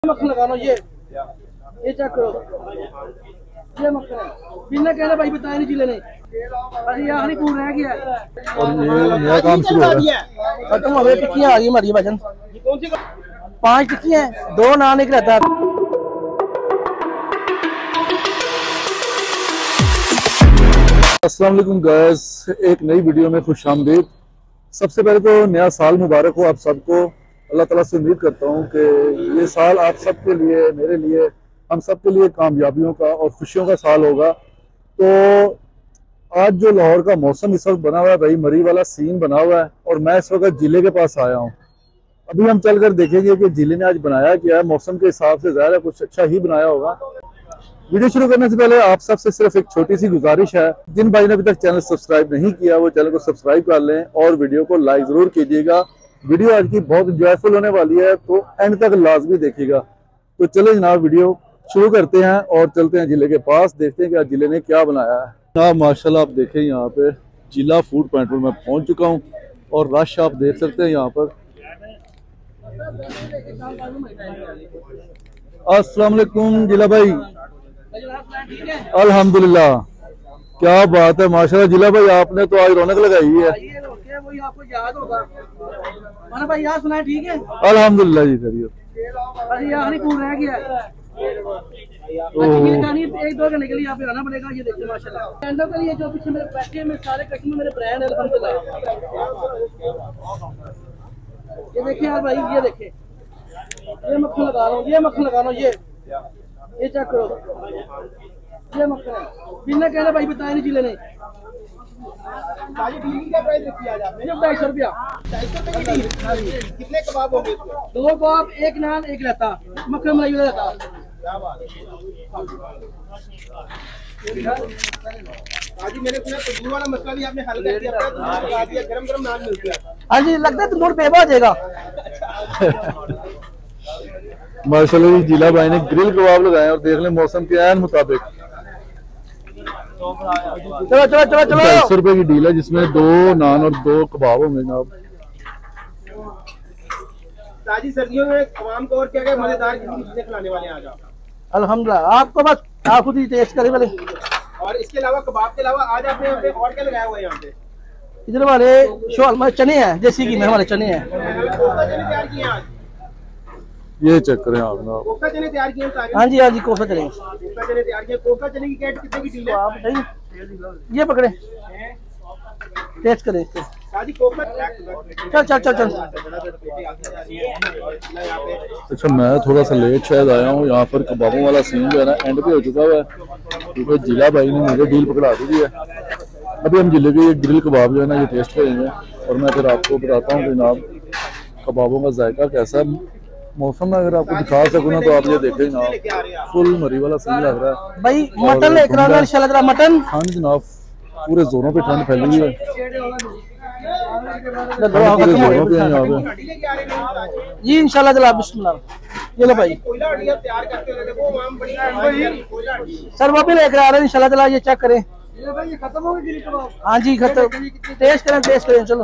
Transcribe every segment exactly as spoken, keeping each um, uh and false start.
मक्खन लगाना ये ये चेक करो, ये मक्खन है बिना कहने भाई बताया नहीं जिले ने, अरे यहाँ नहीं पूरा रह गया और ये नया काम शुरू हो गया। खत्म हो गई। टिक्कियाँ आ रही है हमारी भजन, पांच टिक्कियाँ हैं, दो नान एक रहता है। अस्सलाम वालेकुम गाइस, एक नई वीडियो में खुश आमदीद। सबसे पहले तो नया साल मुबारक हो आप सबको। अल्लाह ताला से उम्मीद करता हूँ कि ये साल आप सबके लिए, मेरे लिए, हम सबके लिए कामयाबियों का और खुशियों का साल होगा। तो आज जो लाहौर का मौसम इस वक्त बना हुआ है भाई, मरी वाला सीन बना हुआ है और मैं इस वक्त जिले के पास आया हूँ। अभी हम चलकर देखेंगे कि जिले ने आज बनाया क्या है। मौसम के हिसाब से ज़्यादा कुछ अच्छा ही बनाया होगा। वीडियो शुरू करने से पहले आप सबसे सिर्फ एक छोटी सी गुजारिश है, जिन भाई ने अभी तक चैनल सब्सक्राइब नहीं किया वो चैनल को सब्सक्राइब कर लें और वीडियो को लाइक जरूर कीजिएगा। वीडियो आज की बहुत इंजॉयफुल होने वाली है, तो एंड तक लाजमी देखिएगा। तो चले जनाब, वीडियो शुरू करते हैं और चलते हैं जिले के पास, देखते हैं कि आज जिले ने क्या बनाया है। जनाब माशाल्लाह आप देखें, यहाँ पे जिला फूड पॉइंट पर मैं पहुंच चुका हूँ और रश आप देख सकते हैं यहाँ पर। अस्सलाम वालेकुम जिला भाई। अल्हम्दुलिल्लाह, क्या बात है माशाल्लाह। जिला भाई आपने तो आज रौनक लगाई है। वही आपको याद होगा मैंने भाई याद सुना है, ठीक है अल्हम्दुलिल्लाह जी। करिए, अरे यहाँ नहीं पूरा रह गया, एक दो घंटे के लिए यहाँ पे आना पड़ेगा। ये देखिए माशाल्लाह के लिए जो पीछे मेरे बैठे में सारे कस्टमर मेरे ब्रांड अल्हम्दुलिल्लाह। ये देखिए यार भाई, ये देखिए ये मक्खन लगा रहा हूँ, ये मक्खन लगा रहा हूँ, ये ये चेक करो, ये मक्खन है बिना कहने भाई बताया नहीं जिले ने। ढाई सौ रुपया। कितने कबाब होंगे? दो कबाब, एक नान, एक रहता, मक्खन मलाई वाला रहता। आज मेरे खुजली वाला मसला भी आपने हल कर दिया। गरम गरम नान मिलती है। हाँ जी, लगता है तो मूड पेबा हो जाएगा। माशाल्लाह जी, जिला भाई ने ग्रिल कबाब लगाए और देख लें मौसम के ऐन मुताबिक। चलो चलो चलो चलो। ढाई सौ रुपए की डील है जिसमें दो नान और दो कबाब होंगे जनाब। ताजी सर्दियों में आवाम को और क्या क्या मजेदार चीजें खिलाने वाले हैं आज आप? अल्हम्दुलिल्लाह, आपको बस आप खुद ही टेस्ट करें पहले। और इसके अलावा कबाब के अलावा आज आपने यहाँ पे और क्या लगाया हुआ है? यहाँ पे इधर हमारे शो हमारे चने हैं, देसी घी में हमारे चने हैं। कोफ्ता चने तैयार किए आज? ये चेक करें आप ना। कोफ्ता चने तैयार किए हैं? हाँ जी हाँ जी, कोफ्ता चने कोफ्ता चने तैयार किए। कोफ्ता चने की कैट कितने की डील है? आप बताइए, ये पकड़े टेस्ट करें इसको। चल चल चल चल। अच्छा, मैं थोड़ा सा लेट शायद आया हूँ। यहाँ पर कबाबों वाला सीन जो है ना एंड पे हो चुका हुआ है, क्योंकि जिला भाई ने मुझे डील पकड़ा दी है। अभी हम जिले के ये ग्रिल कबाब जो है ना ये टेस्ट करेंगे और मैं फिर आपको बताता हूँ जनाब कबाबों का जायका कैसा है। मौसम में अगर आपको दिखा सकूँ ना तो आप ये देखें ना, फुल मरी वाला सीन लग रहा है भाई। मटन लेकर आना इंशाल्लाह। मटन, हाँ जनाब, पूरे जोरों पे ठंड फैली हुई है। जी इंशाल्लाह जनाब, बिस्मिल्लाह। ये लो भाई, सर वो भी लेकर आ रहे हैं इंशाल्लाह जनाब। ये चेक करें। खत्म हो गई? हाँ जी खत्म। टेस्ट करें टेस्ट करें चलो।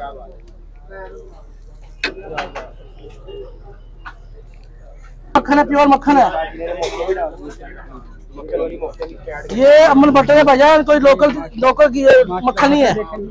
मक्खन है, प्योर मक्खन है। ये अमन बटर है भाईजान, कोई लोकल लोकल की मक्खन नहीं है।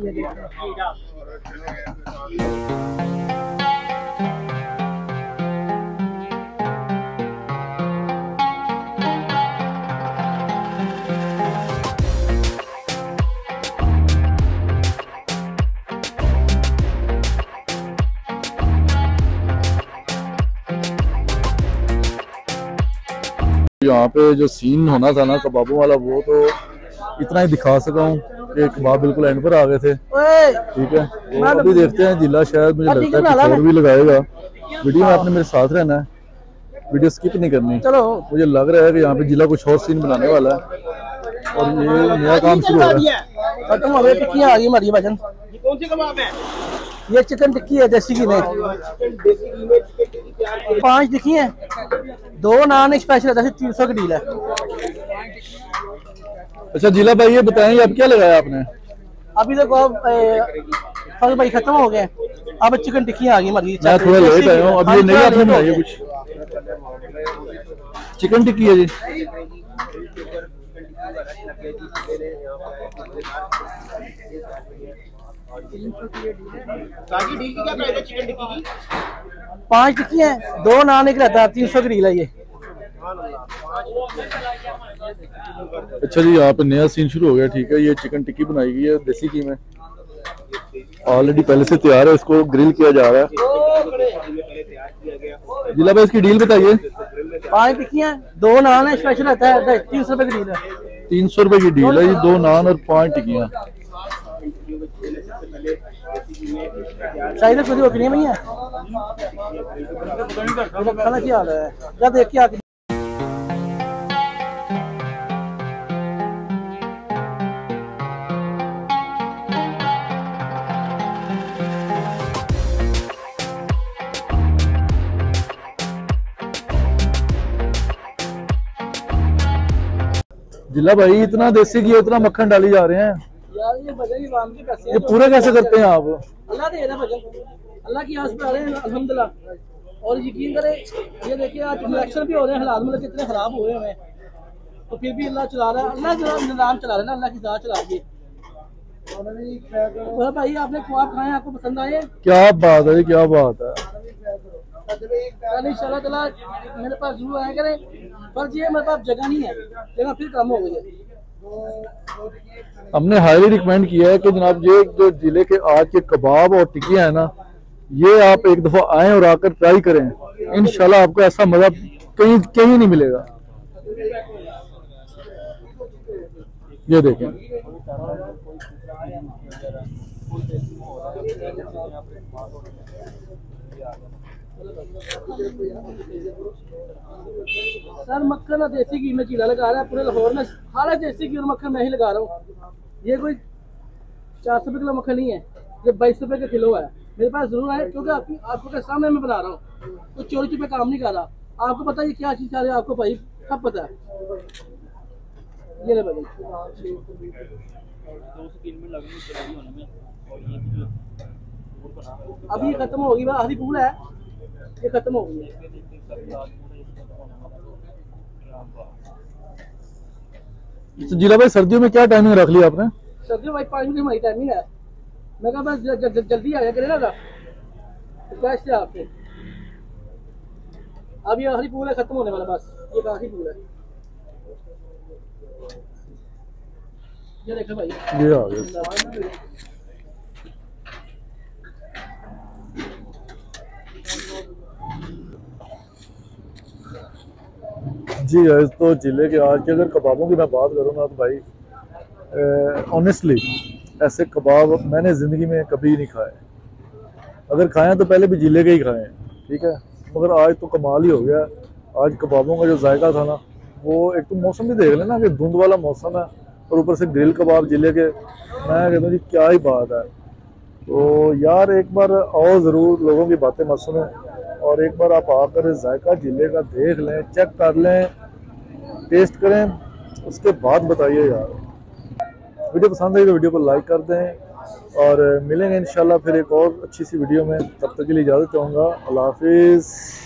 यहाँ पे जो सीन होना था ना कबाबों वाला, वो तो इतना ही दिखा सका हूँ कि कबाब बिल्कुल एंड पर आ गए थे। ठीक है, तो अभी देखते हैं जिला शायद मुझे लगता है कुछ और भी लगाएगा। वीडियो में आपने मेरे साथ रहना है, वीडियो स्किप नहीं करनी। चलो, मुझे लग रहा है कि यहाँ पे जिला कुछ और सीन बनाने वाला है और ये नया काम शुरू हो रहा है। खत्म हो गई। टिक्कियाँ आ रही है हमारी भजन। कौन सी कबाब है? ये चिकन टिक्की है देसी घी में। पांच टिक्की है, दो नान स्पेशल है, तीन सौ की डील है। अच्छा जिला भाई ये बताएं अब क्या लगाया आपने? अभी देखो फल भाई खत्म हो गए, अब चिकन टिक्की आ गई हमारी। मैं थोड़ा लेट आया हूँ, अब ये नहीं आपने बनाई है कुछ? चिकन टिक्की है जी। काजी डील की क्या प्राइस है चिकन टिक्की की? पांच टिक्की है, दो नान एक रहता है, तीन सौ की डील है ये। अच्छा जी, यहाँ पे नया सीन शुरू हो गया। ठीक है, ये चिकन टिक्की बनाई गई है देसी घी में, ऑलरेडी पहले से तैयार है, इसको ग्रिल किया जा रहा है। जिला भाई इसकी डील बताइए। पांच टिक्कियां, दो नान है, स्पेशल रहता है, तीन सौ रुपए की डील है। तीन सौ रुपए की डील है जी, दो नान और पांच टिक्कियां। शायद खुद ओपनिंग नहीं है, खाना क्या हाल है, क्या देख के आके। जिला भाई इतना देसी घी इतना मक्खन डाली जा रहे हैं यार, ये भजन की बात कैसे ये पूरे कैसे करते हैं आप? अल्लाह दे रहा भजन, अल्लाह की आस पे आ रहे हैं अल्हम्दुलिल्लाह। और यकीन करें, ये देखिए आज इलेक्शन भी हो रहे हैं, हालात मतलब कितने खराब हुए हैं, तो फिर भी अल्लाह चला रहा है, अल्लाह जो निज़ाम चला रहा है ना, अल्लाह की ज़ात चला रही है। तो भाई आपने ख्वाब खाए, आपको पसंद आए? क्या बात है, क्या बात है। इंशाल्लाह ताला मेरे पास जरूर आया करें, पर ये मेरे पास जगह नहीं है, जगह फिर कम हो गई है। हमने हाईली रिकमेंड किया है कि जनाब ये जो जिले के आज के कबाब और टिक्कियां है ना, ये आप एक दफा आएं और आकर ट्राई करें, इंशाल्लाह आपको ऐसा मजा कहीं कहीं नहीं मिलेगा। ये देखें, सर मक्खन और देसी घी में चीला लगा रहा है, पूरे लाहौर में सारा देसी घी और मक्खन मैं ही लगा रहा हूँ। ये कोई चार सौ रुपये किलो मक्खन नहीं है, ये बाईस रुपए का किलो है। मेरे पास जरूर है, क्योंकि आपकी आपको के सामने मैं बना रहा हूँ, तो चोरी चुपे काम नहीं कर रहा। आपको पता है ये क्या चीज चाह रही है, आपको भाई सब पता है। ये ले भाई, अभी ये खत्म होगी, आधी फूल है, ये खत्म हो गई है। तो जिला भाई सर्दियों में क्या टाइमिंग रख ली आपने? सर्दियों भाई पाँच बजे हमारी टाइमिंग है, मैं कहा बस ज- ज- जल्दी आया करे ना, रिक्वेस्ट है आपसे। अब ये आखिरी पूल है, खत्म होने वाला, बस ये आखिरी पूल है। ये देखो भाई, ये आ गया जी। गाइस, तो जिले के आज के अगर कबाबों की मैं बात करूँ ना, तो भाई ऑनेस्टली ऐसे कबाब मैंने ज़िंदगी में कभी नहीं खाए। अगर खाए तो पहले भी जिले के ही खाए, ठीक है, मगर आज तो कमाल ही हो गया। आज कबाबों का जो जायका था ना, वो एक तो मौसम भी देख लेना कि धुंध वाला मौसम है, और ऊपर से ग्रिल कबाब जिले के, मैं कहता हूँ जी क्या ही बात है। तो यार एक बार आओ ज़रूर, लोगों की बातें मत सुने, और एक बार आप आकर जायका जिले का देख लें, चेक कर लें, टेस्ट करें, उसके बाद बताइए यार। वीडियो पसंद आई तो वीडियो को लाइक कर दें, और मिलेंगे इंशाल्लाह फिर एक और अच्छी सी वीडियो में। तब तक के लिए इजाज़त चाहूँगा। अल्लाह हाफिज़।